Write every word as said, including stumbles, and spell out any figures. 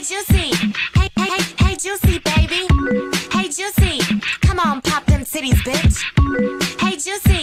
Juicy, hey, hey, hey, hey, Juicy, baby. Hey, Juicy, come on, pop them titties, bitch. Hey, Juicy.